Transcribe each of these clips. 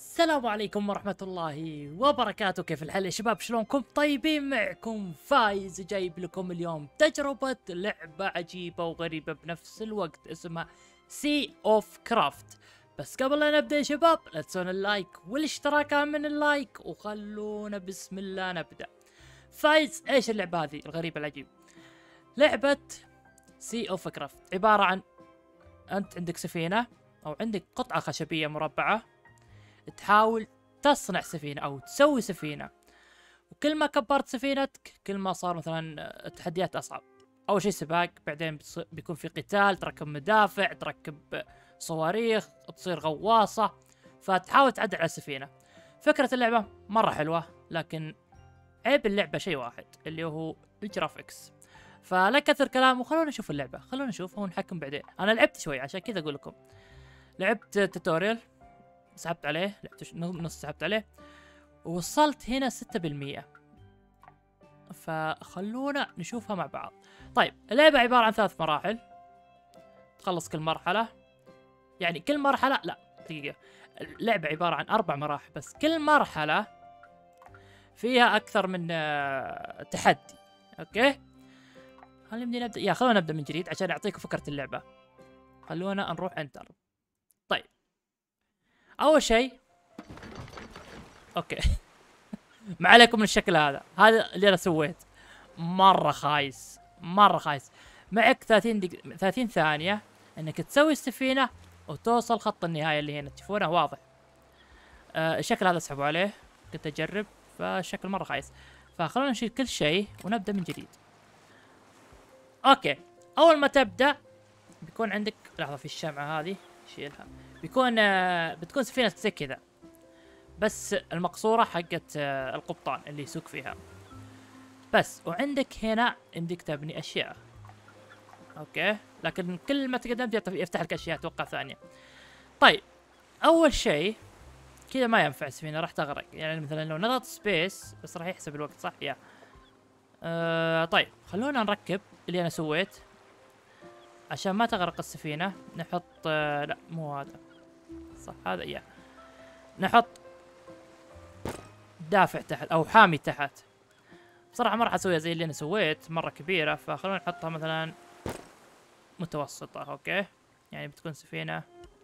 السلام عليكم ورحمة الله وبركاته. كيف الحال يا شباب؟ شلونكم؟ طيبين؟ معكم فايز جايب لكم اليوم تجربة لعبة عجيبة وغريبة بنفس الوقت اسمها سي اوف كرافت. بس قبل لا نبدأ يا شباب لا تنسون اللايك والاشتراك من اللايك وخلونا بسم الله نبدأ. فايز ايش اللعبة هذه الغريبة العجيبة؟ لعبة سي اوف كرافت عبارة عن انت عندك سفينة او عندك قطعة خشبية مربعة، تحاول تصنع سفينة أو تسوي سفينة، وكل ما كبرت سفينتك كل ما صار مثلا التحديات أصعب. أول شيء سباق، بعدين بيكون في قتال، تركب مدافع، تركب صواريخ، تصير غواصة، فتحاول تعدل على السفينة. فكرة اللعبة مرة حلوة، لكن عيب اللعبة شيء واحد اللي هو الجرافيكس. فلا كثر كلام وخلونا نشوف اللعبة، خلونا نشوف ونحكم بعدين. أنا لعبت شوي عشان كذا أقول لكم. لعبت توتوريال، سحبت عليه، لعبت نص سحبت عليه، ووصلت هنا 6%. فخلونا نشوفها مع بعض. طيب اللعبة عبارة عن 3 مراحل، تخلص كل مرحلة، يعني كل مرحلة لا دقيقة، اللعبة عبارة عن 4 مراحل، بس كل مرحلة فيها أكثر من تحدي. أوكي خلينا نبدأ، خلونا نبدأ من جديد عشان أعطيكم فكرة اللعبة. خلونا نروح انتر. طيب أول شيء أوكي ما عليكم من الشكل هذا اللي انا سويت. مره خايس مره خايس. معك 30 ثانيه انك تسوي السفينه وتوصل خط النهايه اللي هنا تشوفونه واضح. الشكل هذا اسحبوا عليه، كنت اجرب فالشكل مره خايس. فخلونا نشيل كل شيء ونبدا من جديد. اوكي اول ما تبدا بيكون عندك لحظه، في الشمعه هذه شيلها. بتكون سفينه زي كذا، بس المقصورة حقت القبطان اللي يسوق فيها بس. وعندك هنا عندك تبني أشياء. أوكي لكن كل ما تقدمت يفتح لك أشياء أتوقع ثانية. طيب أول شيء كذا ما ينفع السفينة، راح تغرق. يعني مثلا لو نضغط سبيس بس راح يحسب الوقت صح يا طيب خلونا نركب اللي أنا سويت عشان ما تغرق السفينة. نحط لا مو هذا صح، هذا نحط دافع تحت او حامي تحت. بصراحه ما راح اسويها زي اللي انا سويت مره كبيره، فخلونا نحطها مثلا متوسطه. اوكي يعني بتكون سفينه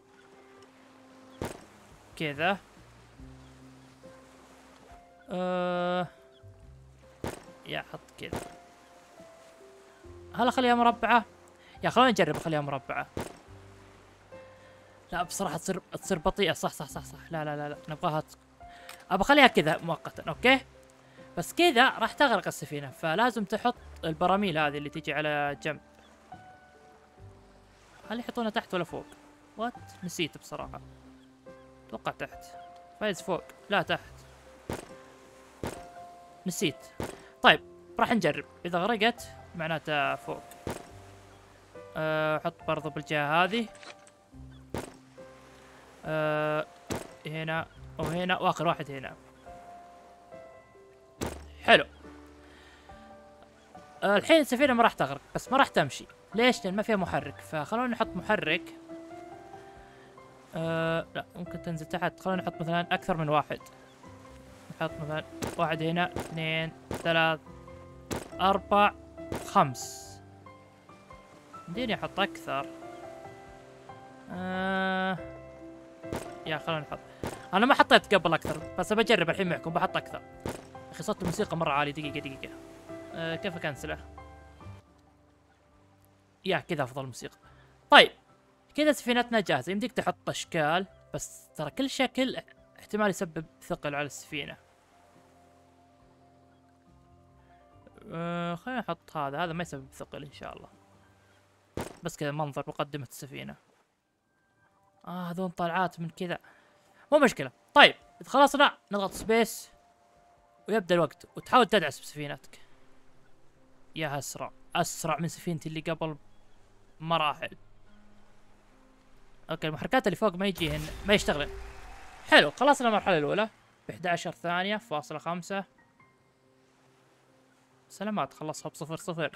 كذا. حط كذا. هل اخليها مربعه؟ خلونا نجرب اخليها مربعه. لا بصراحه تصير بطيئه. صح. لا نبغاها ابى اخليها كذا مؤقتا. اوكي بس كذا راح تغرق السفينة، فلازم تحط البراميل هذه اللي تيجي على جنب. هل يحطونها تحت ولا فوق؟ وات نسيت بصراحة. اتوقع تحت. فايز فوق، لا تحت. نسيت. طيب راح نجرب، اذا غرقت معناته فوق. حط برضو بالجهة هذه. هنا وهنا واخر واحد هنا. حلو. الحين السفينة ما راح تغرق بس ما راح تمشي. ليش؟ لأن ما فيها محرك. فخلونا نحط محرك. لا ممكن تنزل تحت. خلونا نحط مثلا أكثر من واحد. نحط مثلا واحد هنا، 2 3 4 5. يمديني أحط أكثر. خلونا نحط. أنا ما حطيت قبل أكثر بس بجرب الحين معكم، بحط أكثر. أخي صوت الموسيقى مرة عالي. دقيقة كيف أكنسله؟ كذا افضل موسيقى. طيب كذا سفينتنا جاهزه. يمديك تحط اشكال بس ترى كل شكل احتمال يسبب ثقل على السفينه. خلينا نحط هذا ما يسبب ثقل ان شاء الله، بس كذا منظر مقدمه السفينه. هذون طلعات من كذا مو مشكله. طيب اذا خلصنا نضغط سبيس ويبدا الوقت وتحاول تدعس بسفينتك. اسرع من سفينتي اللي قبل مراحل. اوكي المحركات اللي فوق ما يجيهن ما يشتغلن. حلو خلصنا المرحلة الأولى ب 11 ثانية فاصلة 5. سلامات خلصها ب 0.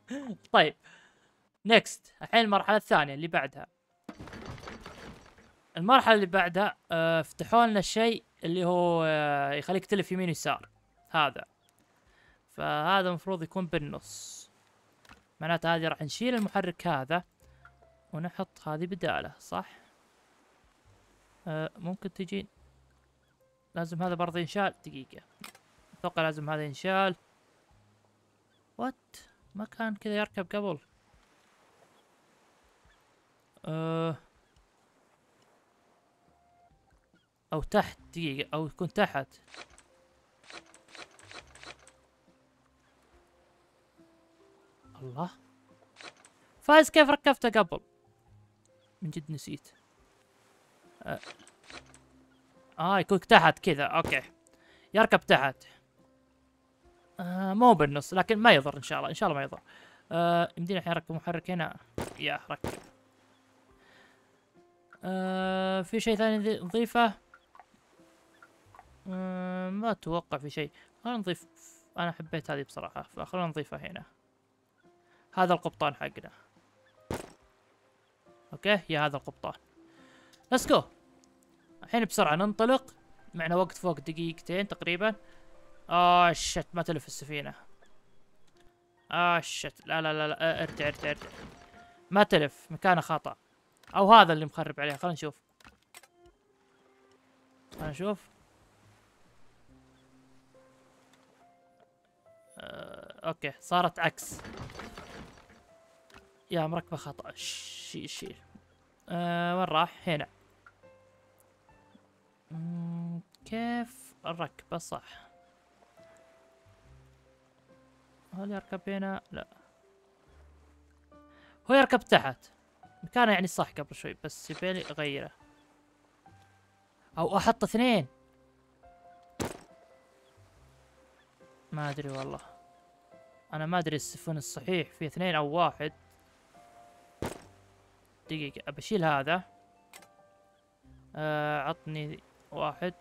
طيب نيكست. الحين المرحلة الثانية اللي بعدها. المرحلة اللي بعدها فتحوا لنا الشيء اللي هو يخليك تلف يمين يسار. هذا، فهذا المفروض يكون بالنص. معناته هذه راح نشيل المحرك هذا ونحط هذه بداله، صح؟ ممكن تجي. لازم هذا برضه ينشال. دقيقة، اتوقع لازم هذا ينشال. وات، ما كان كذا يركب قبل. او تحت. دقيقة، او يكون تحت. الله، فايز كيف ركبته قبل؟ من جد نسيت. يكون تحت كذا. اوكي، يركب تحت. مو بالنص، لكن ما يضر ان شاء الله، ان شاء الله ما يضر. يمدينا الحين نركب محرك هنا. يا ركب. في شيء ثاني نضيفه؟ ما اتوقع في شيء. خلينا نضيف. انا حبيت هذه بصراحة، فخلينا نضيفها هنا. هذا القبطان حقنا. اوكي، يا هذا القبطان. ليتس جو. الحين بسرعة ننطلق. معنا وقت فوق دقيقتين تقريبا. شت، ما تلف السفينة. شت، لا لا لا, لا. ارجع ارجع ارجع. ما تلف، مكانه خطأ. او هذا اللي مخرب عليها. خلينا نشوف. خلينا نشوف. اوكي، صارت عكس. يا مركبة خطأ. شيل. وين راح؟ هنا. كيف الركبة صح؟ هل يركب هنا؟ لا، هو يركب تحت. مكانه يعني صح قبل شوي، بس يبيلي اغيره. او احط اثنين. ما ادري والله. انا ما ادري السفن الصحيح في اثنين او واحد. دقيقة، ابشيل هذا. عطني واحد.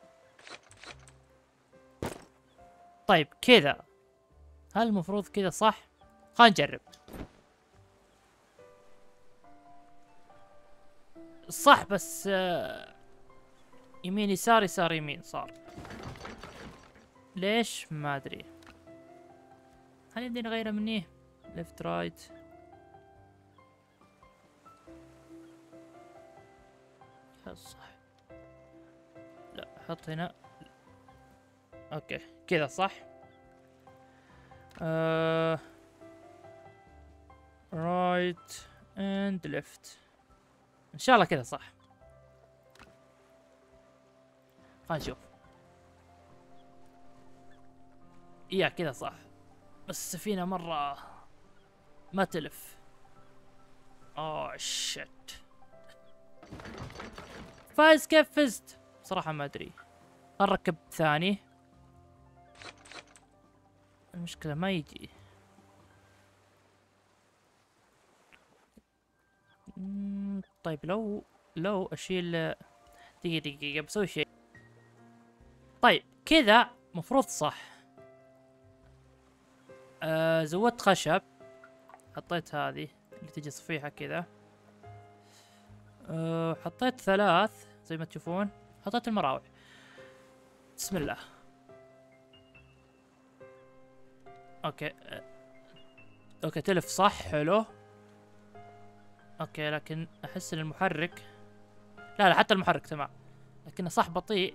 طيب كذا. هل المفروض كذا صح؟ خلينا نجرب. صح، بس يمين يسار يسار يمين صار. ليش؟ ما ادري. هل يمدينا نغيره مني؟ ليفت رايت. صح. لا، حط هنا. اوكي كذا صح. رايت اند ليفت. ان شاء الله كذا صح. خلينا نشوف. كذا صح. بس السفينة مرة ما تلف. شت. فايز كيف فزت؟ صراحة ما ادري. نركب ثاني. المشكلة ما يجي. طيب لو اشيل. دقيقة بسوي شيء. طيب كذا مفروض صح. زودت خشب. حطيت هذه اللي تجي صفيحة كذا. حطيت 3 زي ما تشوفون. حطيت المراوح. بسم الله. اوكي. اوكي تلف صح. حلو. اوكي، لكن احس ان المحرك. لا حتى المحرك تمام، لكنه صح بطيء،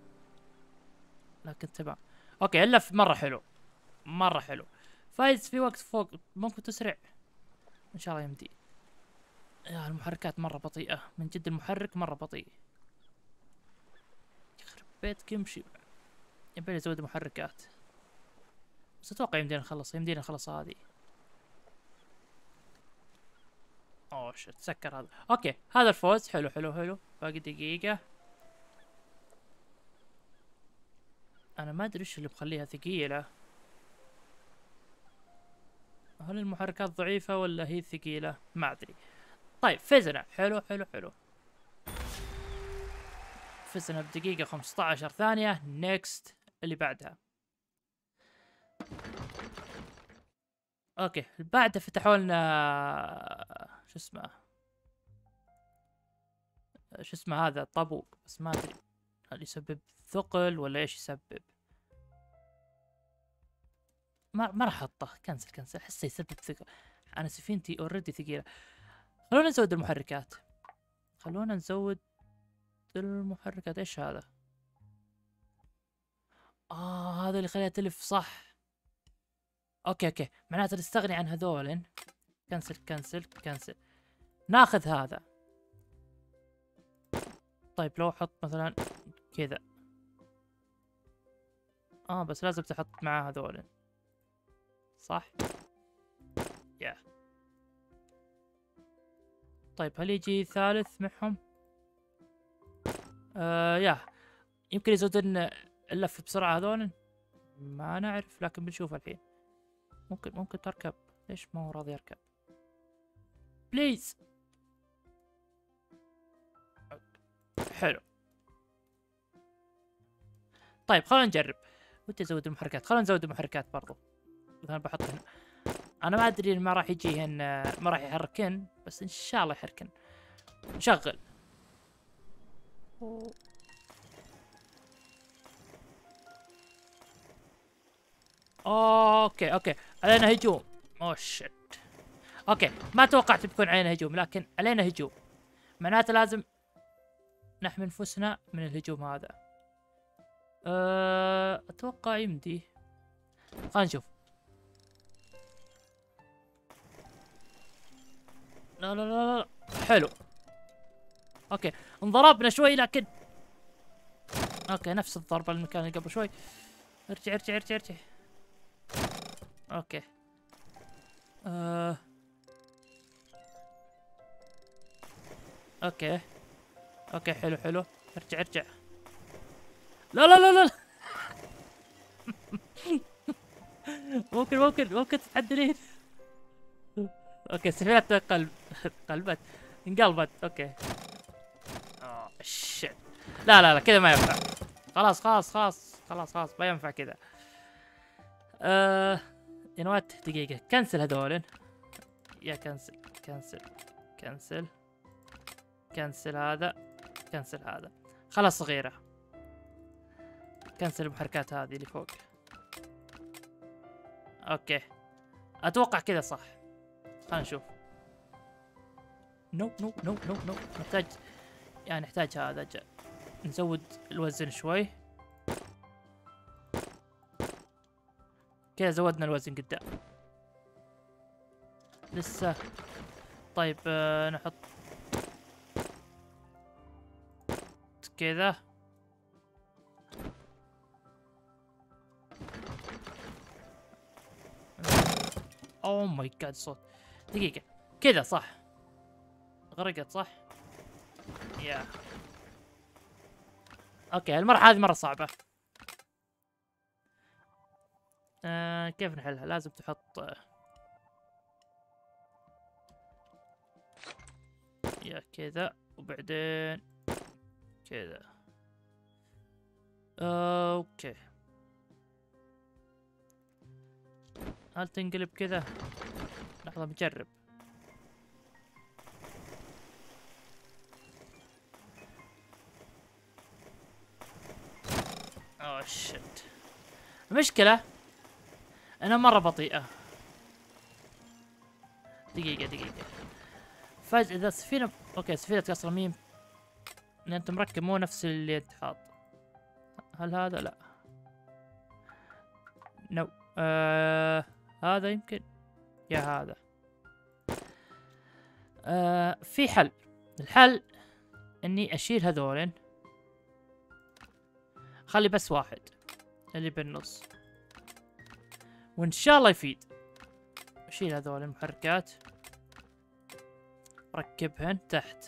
لكن تمام. اوكي، اللف مرة حلو. مرة حلو. فايز في وقت فوق ممكن تسرع. ان شاء الله يمدي. يا المحركات مرة بطيئة من جد. المحرك مرة بطيء. يخرب بيتك يمشي. يبي ازود محركات. بس اتوقع يمدينا نخلص هذه. شت، سكر هذا. اوكي، هذا الفوز. حلو حلو حلو. باقي دقيقة. انا ما ادري ايش اللي مخليها ثقيلة. هل المحركات ضعيفة ولا هي ثقيلة؟ ما ادري. طيب فزنا. حلو حلو حلو. فزنا بدقيقة 15 ثانية. نيكست اللي بعدها. اوكي، بعده فتحوا لنا شو اسمه. شو اسمه هذا طابوق، بس ما ادري هل يسبب ثقل ولا ايش يسبب. ما راح احطه، كنسل احسه يسبب ثقل. انا سفينتي اوريدي ثقيله. خلونا نزود المحركات. ايش هذا؟ هذا اللي خليها تلف صح. اوكي معناته نستغني عن هذولن. كنسل. ناخذ هذا. طيب لو احط مثلا كذا. بس لازم تحط معاه هذولن صح؟ يا طيب هل يجي ثالث معهم؟ يا يمكن يزودن اللف بسرعة هذولن، ما نعرف لكن بنشوف الحين. ممكن تركب. ليش ما هو راضي يركب؟ بليز. حلو. طيب خلينا نجرب. ودي ازود المحركات، خلينا نزود المحركات برضو. مثلا بحط هنا. انا ما ادري ما راح يجيهن، ما راح يحركن، بس ان شاء الله يحركن. نشغل. اوكي علينا هجوم. شت. اوكي ما توقعت بيكون علينا هجوم، لكن علينا هجوم. معناته لازم نحمي انفسنا من الهجوم هذا. اتوقع يمدي. خلينا نشوف. لا. حلو. اوكي انضربنا شوي لكن اوكي نفس الضربة اللي كان قبل شوي. ارجع. اوكي. اوكي حلو. ارجع. لا. ممكن تتعدلين. اوكي السفينة قلبت. انقلبت. اوكي. شت. لا كذا ما ينفع. خلاص ما ينفع كذا. ينوات دقيقة كنسل هذولن. يا كنسل هذا. خلاص صغيرة. كنسل المحركات هذه اللي فوق. اوكي اتوقع كذا صح. خلينا نشوف. نو نحتاج هذا. نزود الوزن شوي. كذا زودنا الوزن قدام. لسه. طيب نحط كذا. اوه ماي جاد صوت. دقيقة كذا صح. غرقت صح؟ يا اوكي المرحلة هذه مرة صعبة. كيف نحلها؟ لازم تحط يا كذا وبعدين كذا. اوكي هل تنقلب كذا؟ لحظة بجرب. شت. المشكلة أنا مرة بطيئة. دقيقة. فجأة إذا السفينة أوكي سفينة قصر ميم لأن أنت مركب مو نفس اللي أنت حاط. هل هذا؟ لا. نو. هذا يمكن. يا هذا. في حل. الحل إني أشيل هذولين. خلي بس واحد اللي بالنص وإن شاء الله يفيد. أشيل هذول المحركات ركبهن تحت.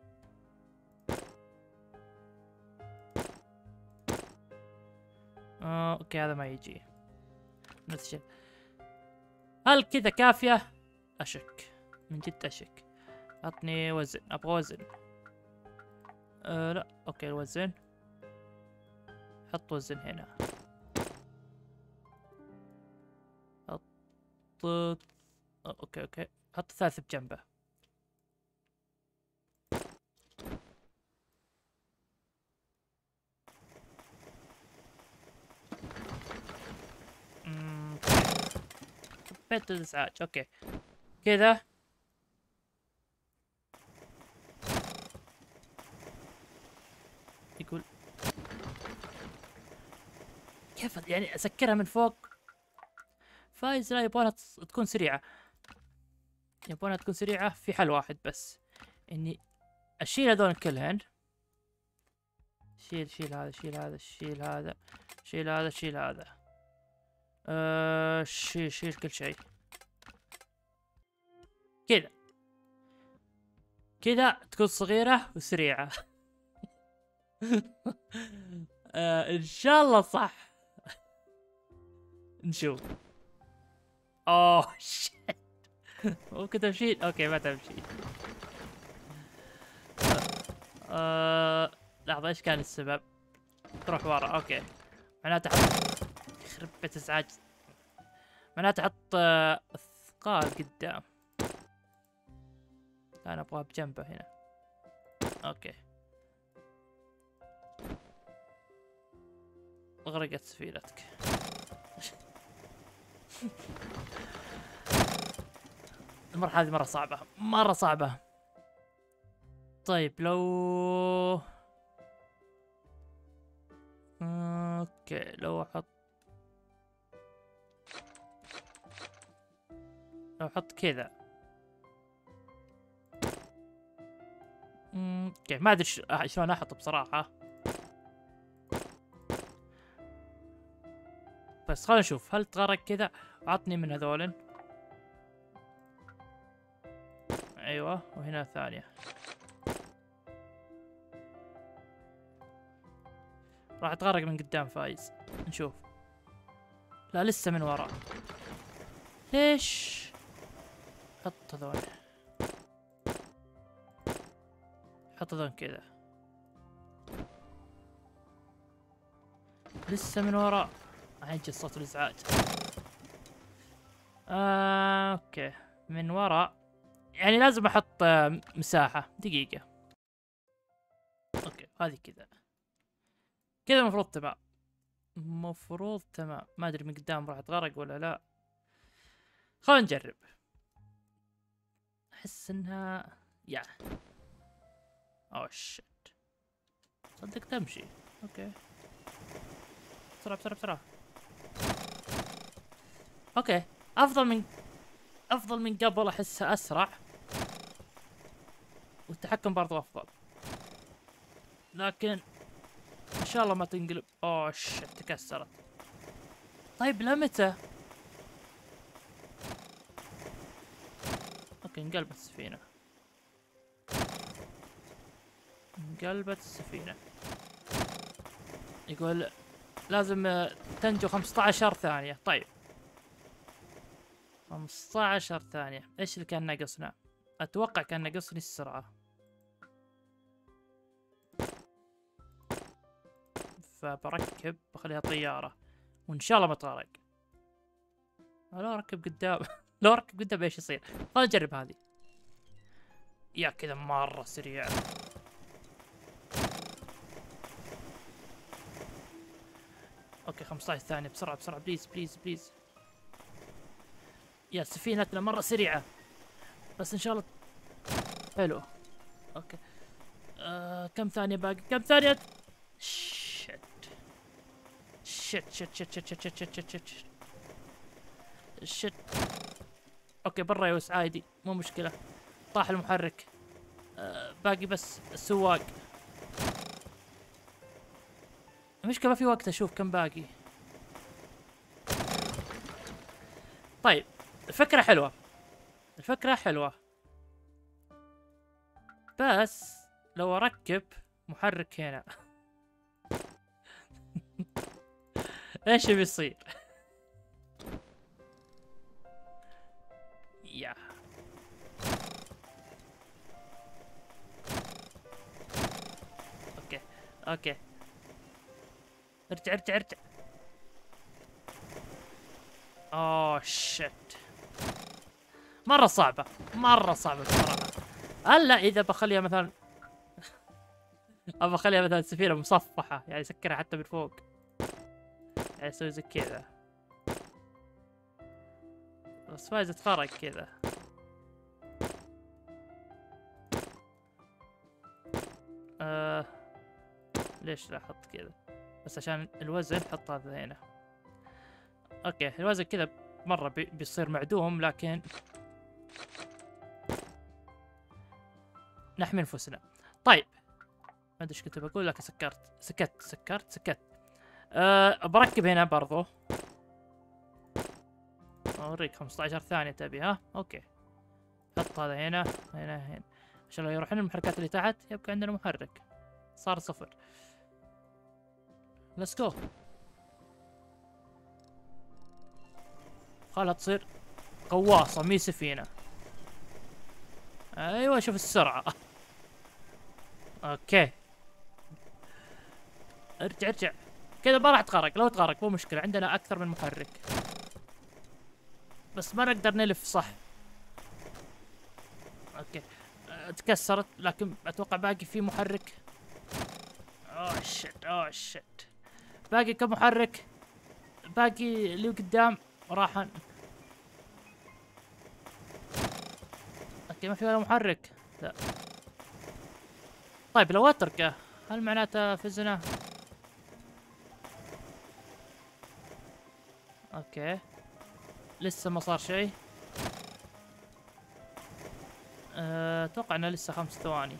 اوكي هذا ما يجي نفس الشيء. هل كذا كافية؟ اشك من جد اشك. عطني وزن، ابغى وزن. لا اوكي الوزن. حط وزن هنا. حط اوكي حط الثالث بجنبه. خربت الازعاج. اوكي كذا. يقول كيف يعني اسكرها من فوق؟ فايز لا يبغونها تكون سريعة، يبغونها تكون سريعة. في حل واحد بس، اني اشيل هذول كلهن. شيل هذا، شيل هذا، شيل هذا، شيل هذا، شيل هذا. شيل كل شيء كذا. كذا تكون صغيرة وسريعة. ان شاء الله صح. نشوف. اوه شيت. ممكن تمشي؟ اوكي ما تمشي. لحظة، ايش كان السبب؟ تروح ورا. اوكي معناته احط، يخرب بيت ازعاج، معناته احط اثقال قدام. لا انا ابغاه بجنبه هنا. اوكي غرقت سفينتك. المرحلة هذه مرة صعبة، مرة صعبة. طيب لو اوكي لو احط كذا. اوكي ما ادري شلون احط بصراحة، بس خلينا نشوف. هل تغرق كذا؟ عطني من هذولن. ايوه وهنا ثانية. راح تغرق من قدام فايز، نشوف. لا لسه من ورا. ليش؟ حط هذول، حط هذول كذا. لسه من ورا. عجل صوت الازعاج. اوكي من ورا، يعني لازم احط مساحة. دقيقة. اوكي هذه كذا. كذا المفروض تمام. المفروض تمام. ما ادري من قدام راح تغرق ولا لا. خلينا نجرب. احس انها اوه شت. صدق تمشي. اوكي بسرعة بسرعة بسرعة. اوكي افضل من قبل. احسها اسرع والتحكم برضو افضل، لكن ان شاء الله ما تنقلب. اوه شت تكسرت. طيب لمتى؟ اوكي انقلبت السفينة. انقلبت السفينة. يقول لازم تنجو 15 ثانية. طيب 15 ثانية. ايش اللي كان ناقصنا؟ اتوقع كان ناقصني السرعة، فبركب بخليها طيارة وان شاء الله ما تغرق. لو اركب قدام لو اركب قدام ايش يصير؟ خلينا نجرب هذه. يا كذا مرة سريع. اوكي 15 ثانية. بسرعة بسرعة بليز بليز بليز. يا سفينتنا مرة سريعة، بس ان شاء الله. حلو. اوكي كم ثانية باقي؟ كم ثانية؟ شت شت شت شت شت شت شت شت شت شت. اوكي برا يوس عادي مو مشكلة. طاح المحرك. باقي بس السواق. المشكلة ما في وقت اشوف كم باقي. طيب الفكرة حلوة، الفكرة حلوة، بس لو اركب محرك هنا ايش بيصير؟ يا اوكي اوكي ارجع ارجع ارجع. اوه شت. مرة صعبة، مرة صعبة بصراحة. الا اذا بخليها مثلا ابى اخليها مثلا سفينة مصفحة، يعني اسكرها حتى من فوق، يعني اسوي زي كذا. بس فايز اتفرق كذا. ليش لا احط كذا؟ بس عشان الوزن حط هذا هنا. اوكي الوزن كذا مرة بيصير معدوم، لكن نحمي انفسنا. طيب ما ادري ايش كنت بقول لك، سكرت. بركب هنا برضو. اوريك 15 ثانية تبي ها؟ اوكي. حط هذا هنا عشان لو يروحون المحركات اللي تحت يبقى عندنا محرك. صار 0. ليتس جو. خلها تصير غواصة مي سفينة. ايوه شوف السرعة. اوكي ارجع كذا ما راح تغرق. لو تغرق مو مشكلة، عندنا اكثر من محرك، بس ما نقدر نلف صح. اوكي تكسرت، لكن اتوقع باقي في محرك. اوه شت باقي كم محرك؟ باقي اللي قدام راح اوكي ما في ولا محرك. لا طيب لو اتركه هل معناته فزنا؟ اوكي لسه ما صار شيء. اتوقع انه لسه 5 ثواني.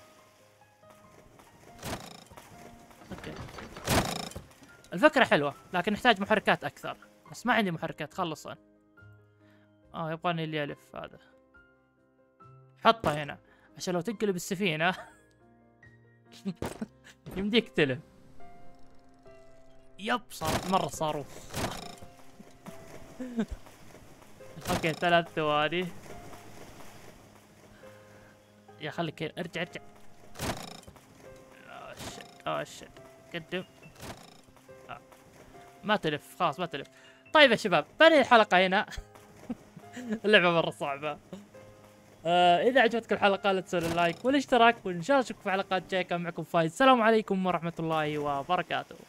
اوكي الفكرة حلوة، لكن نحتاج محركات اكثر، بس ما عندي محركات خلصا. يبغاني اللي الف هذا. حطه هنا عشان لو تنقلب السفينة يمديك تلف. يب صار مرة صاروخ. اوكي 3 ثواني. يا خليك ارجع. شت قدم. ما تلف خلاص ما تلف. طيب يا شباب بنهي الحلقة هنا. اللعبة مرة صعبة. إذا عجبتكم الحلقة لا تنسوا اللايك والاشتراك، وإن شاء الله نشوفكم في حلقات جاية. كان معكم فايز، السلام عليكم ورحمة الله وبركاته.